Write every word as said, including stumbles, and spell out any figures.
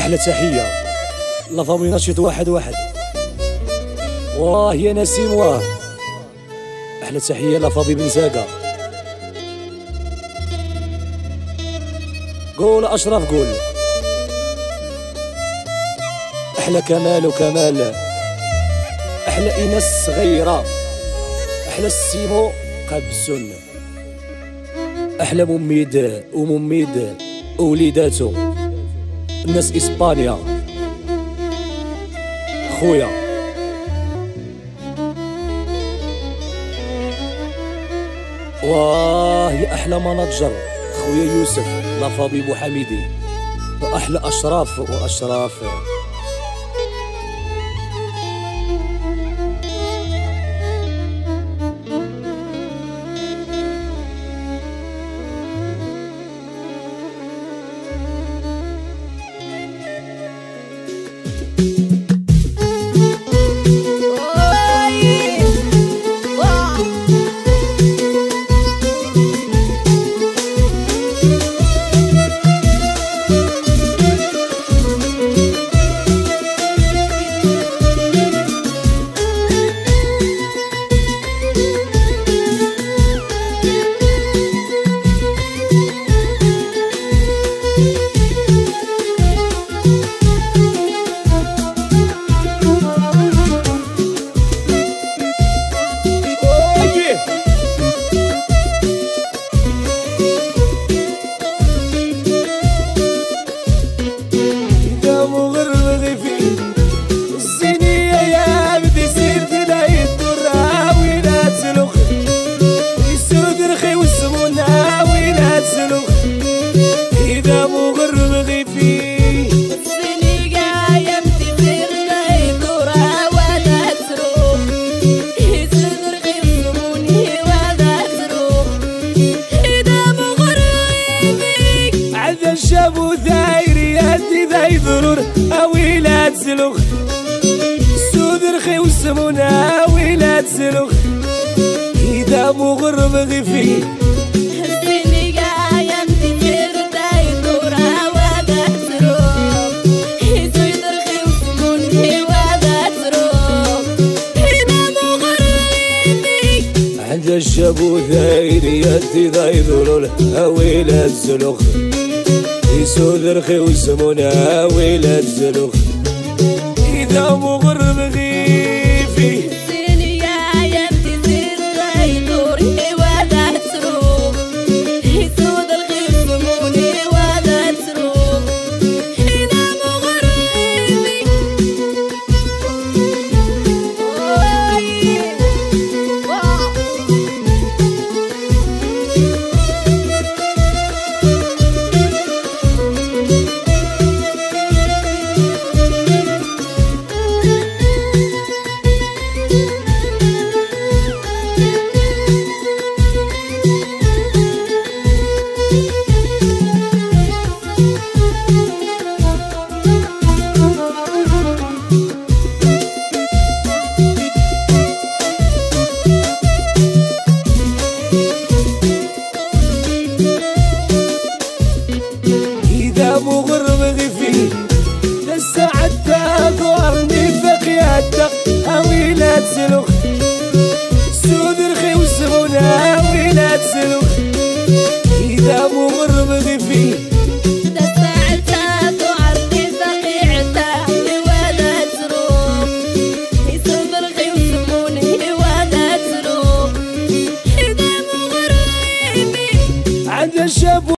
أحلى تحية لا فامي نشيط واحد واحد. واه يا نسيم واه. أحلى تحية لا فاضي بن زاكا. قول أشرف قول. أحلى كمال وكمال. أحلى إيناس صغيرة. أحلى السيمو قبسون. أحلى مميد ومميد ووليداتو الناس إسبانيا خويا. واه يا أحلى مناجر خويا يوسف لافابي بوحميدي. وأحلى أشراف وأشراف. شابو ثايري هدي ذاي ضرور أويلات سلوخ سود رخي وسمونا أويلات سلوخ إذا مغرب غفي هزيني قايم تثير ذاي ضرور أويلات سلوخ سود رخي وسمونا أويلات سلوخ إذا مغرب غفي عند الشابو ثايري هدي ذاي ضرور أويلات سلوخ يسود رخي وسمونا ولاد زلوخ إذا مغرب غيفي زيني يا يمتي زين غيدوري وذات سروخ يسود رخي وسموني وذات سروخ إذا مغربي مغرب غفي لسه عدى ظهرني بقيادة أويلات سلوخ